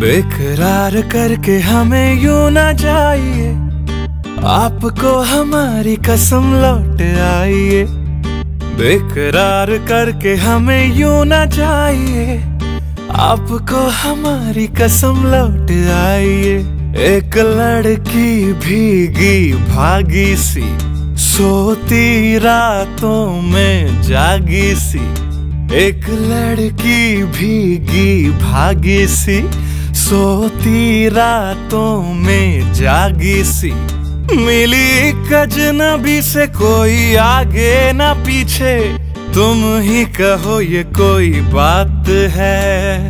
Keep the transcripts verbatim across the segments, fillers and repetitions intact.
बेकरार करके हमें यूं ना जाइए, आपको हमारी कसम लौट आइए। बेकरार करके हमें यूं ना जाइए, आपको हमारी कसम लौट आइए। एक लड़की भीगी भागी सी, सोती रातों में जागी सी। एक लड़की भीगी भागी सी, सोती रातों में जागी सी। मिली एक अजनबी से, कोई आगे ना पीछे, तुम ही कहो ये कोई बात है।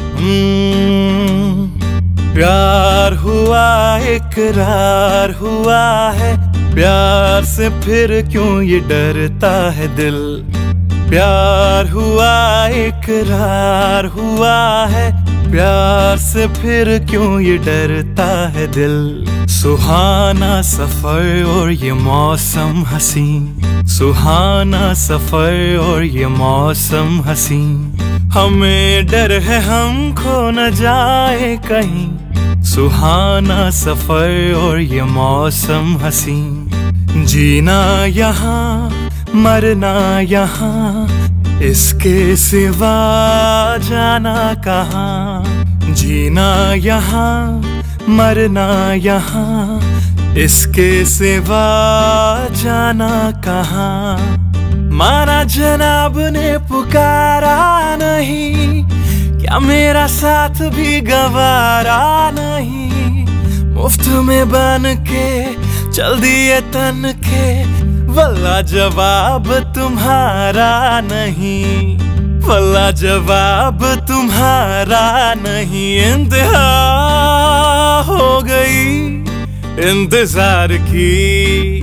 प्यार हुआ इकरार हुआ है, प्यार से फिर क्यों ये डरता है दिल। प्यार हुआ इकरार हुआ है, प्यार से फिर क्यों ये डरता है दिल। सुहाना सफर और ये मौसम हसीन, सुहाना सफर और ये मौसम हसीन। हमें डर है हम खो न जाए कहीं, सुहाना सफर और ये मौसम हसीन। जीना यहाँ मरना यहाँ, इसके सिवा जाना कहाँ। जीना यहाँ मरना यहाँ, इसके सिवा जाना कहाँ। माना जनाब ने पुकारा नहीं, क्या मेरा साथ भी गवारा नहीं। मुफ्त में बन के चल दिए तन के, वल्ला जवाब तुम्हारा नहीं, वल्ला जवाब तुम्हारा नहीं। इंतहा हो गई इंतजार की,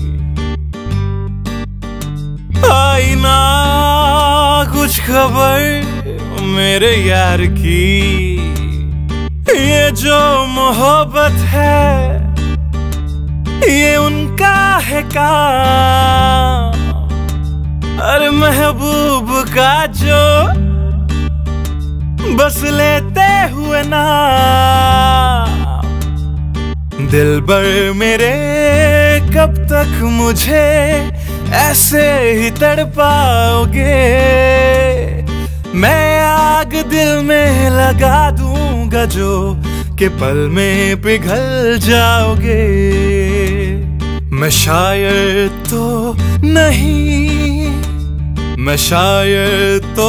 आई ना कुछ खबर मेरे यार की। ये जो मोहब्बत है ये उनका है काम, अरे महबूब का जो बस लेते हुए ना। दिलबर मेरे कब तक मुझे ऐसे ही तड़पाओगे। मैं आग दिल में लगा दूंगा जो, के पल में पिघल जाओगे। मैं शायर तो नहीं, मैं शायर तो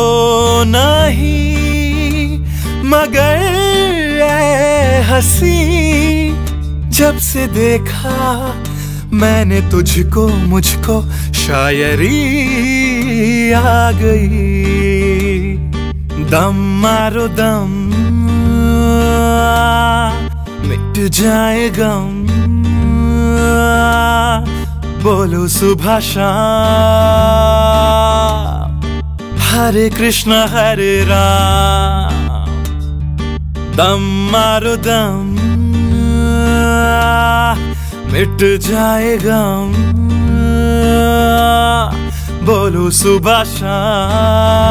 नहीं, मगर ऐ हंसी जब से देखा मैंने तुझको, मुझको शायरी आ गई। दम मारो दम, मिट जाए गम, बोलो सुबह शाम, हरे कृष्णा हरे राम। दम मारो दम, मिट जाए गम, बोलो सुबह शाम,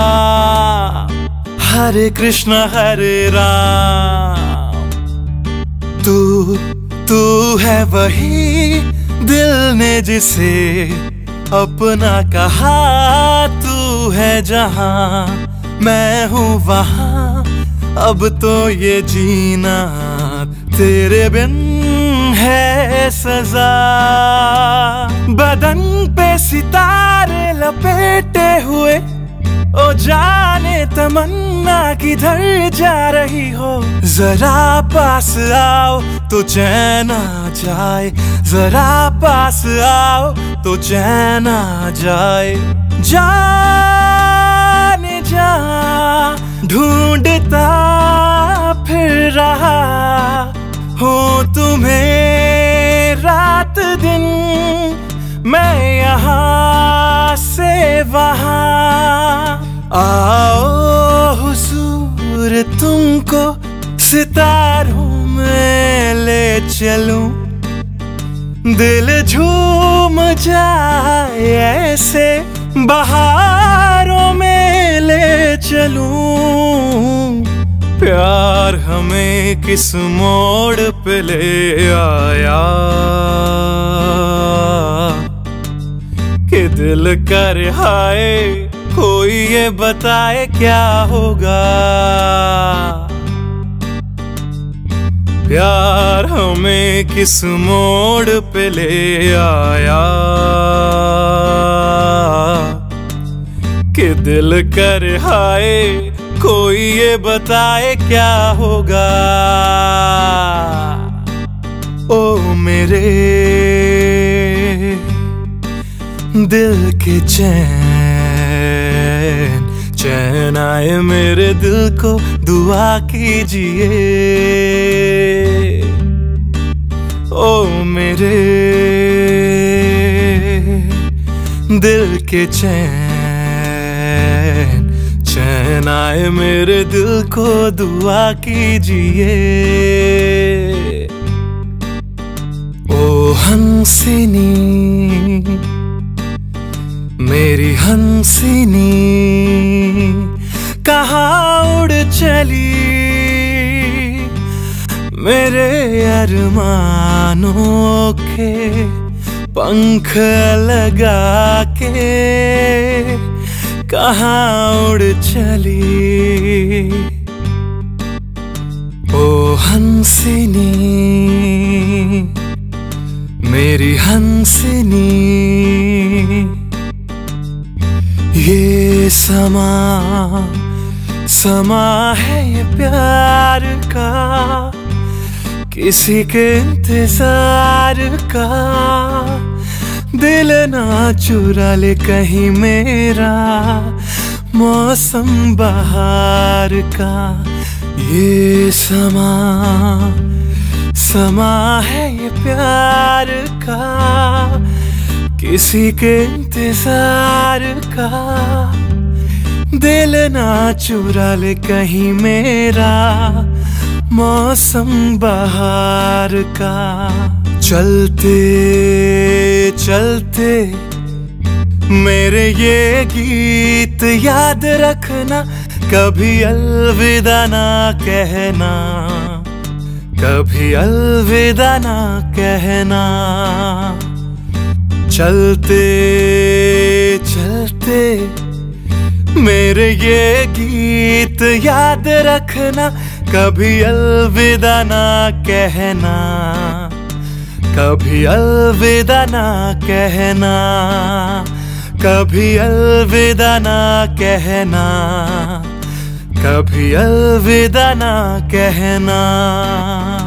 हरे कृष्णा हरे राम। तू तू है वही दिल ने जिसे अपना कहा, तू है जहां मैं हूँ वहां। अब तो ये जीना तेरे बिन है सजा। बदन पे सितारे लपेटे हुए, ओ जाने तमन्ना किधर जा रही हो। जरा पास आओ तो चैन आ जाए, जरा पास आओ तो चैन आ जाए। जाने जा ढूंढता फिर रहा हूँ तुम्हें रात दिन, मैं यहाँ से वहाँ। आओ हुजूर तुमको सितारों में ले चलूं, दिल झूम जाए ऐसे बहारों में ले चलूं। प्यार हमें किस मोड़ पे ले आया कि दिल कर हाय कोई ये बताए क्या होगा। प्यार हमें किस मोड़ पे ले आया कि दिल कर हाय कोई ये बताए क्या होगा। ओ मेरे दिल के चैन चैन आए मेरे दिल को दुआ कीजिए। ओ मेरे दिल के चैन चैन आए मेरे दिल को दुआ कीजिए। ओ हंसिनी मेरी हंसिनी कहाँ उड़ चली मेरे अरमानों के पंख लगा के कहाँ उड़ चली। ओ हंसिनी मेरी हंसिनी ये समा समा है ये प्यार का किसी के इंतजार का। दिल ना चुरा ले कहीं मेरा मौसम बहार का। ये समा समा है ये प्यार का किसी के इंतजार का। दिल ना चुरा ले कहीं मेरा मौसम बहार का। चलते चलते मेरे ये गीत याद रखना कभी अलविदा ना कहना कभी अलविदा ना कहना। चलते चलते मेरे ये गीत याद रखना कभी अलविदा ना कहना कभी अलविदा ना कहना कभी अलविदा ना कहना कभी अलविदा ना कहना।